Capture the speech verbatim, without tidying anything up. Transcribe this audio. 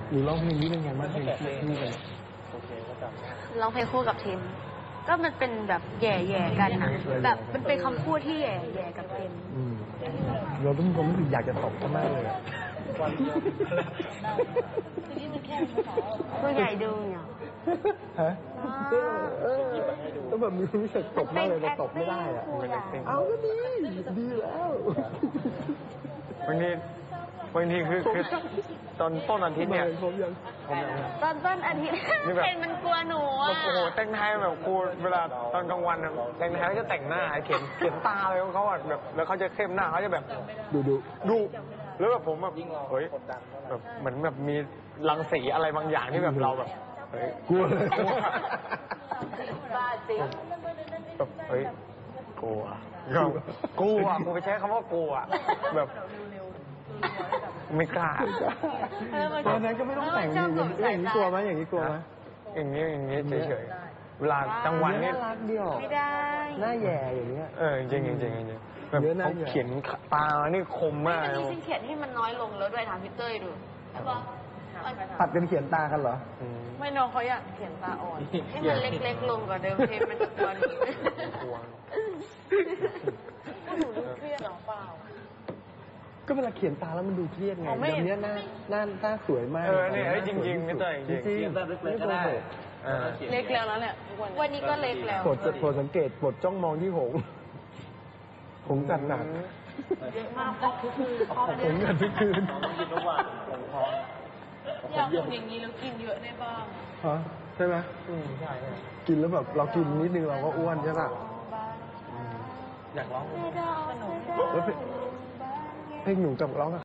หนูร้องเพลงนี้เป็นไงบ้างเพลงคู่กันร้องเพลงคู่กับทีมก็มันเป็นแบบแย่ๆกันนะแบบมันเป็นคำพูดที่แย่ๆกับเอ็มเราต้องความรู้สึกอยากจะตบเขามากเลยผู้ใหญ่ดูเนี่ยฮะต้องแบบมีความรู้สึกตบมากเลยเราตบไม่ได้อ่ะเอาก็ดีดีแล้วบางทีบางทีคือคือตอนต้นอาทิตย์เนี่ยผมยังผมยังตอนต้นอาทิตย์เห็นมันกลัวหนูอ่ะโอ้โหแต่งไทยแบบครูเวลาตอนกลางวันแต่งไทยก็จะแต่งหน้าเขียนเขียนตาอะไรของเขาอ่ะแบบแล้วเขาจะเข้มหน้าเขาจะแบบดูดูดูแล้วแบบผมแบบเฮ้ยแบบเหมือนแบบมีรังสีอะไรบางอย่างที่แบบเราแบบเฮ้ยกลัวบ้าจริงแบบเฮ้ยกลัวกลัวกูไปใช้คำว่ากลัวแบบไม่กล้าตอนนั้นก็ไม่ต้องแต่งอย่างนี้กลัวไหมอย่างนี้กลัวไหมอย่างนี้อย่างนี้เฉยๆเวลากลางวันนี่น่ารักเดียวไม่ได้หน้าแย่อย่างเงี้ยเออจริงจริงจริงจริงแบบเขาเขียนตานี่คมมากเลยจริงเขียนให้มันน้อยลงแล้วด้วยถามพี่เต้ยดูตัดเป็นเขียนตากันเหรอไม่น้องเขาอยากเขียนตาอ่อนให้มันเล็กๆลงกว่าเดิมเพลงมันจะกวนก็หนูดูเครียดหรอเปล่าก็เวลาเขียนตาแล้วมันดูเครียดไงเดี๋ยวนี้หน้าหน้าหน้าสวยมากเออเนี่ยจริงจริงไม่ต่อยจริงจริงไม่โกหกเล็กแล้วแล้วเนี่ยวันนี้ก็เล็กแล้วโปรดโปรดสังเกตโปรดจ้องมองที่หงหงกัดหนักเยอะมากก็คือหงกัดทุกคืนกินทุกวันผมท้องอยากกินอย่างนี้แล้วกินเยอะได้บ้างฮะใช่ไหมอืมใช่กินแล้วแบบเรากินนิดนึงเราก็อ้วนใช่ป่ะอยากร้องแล้วเพลงหนูกับร้อง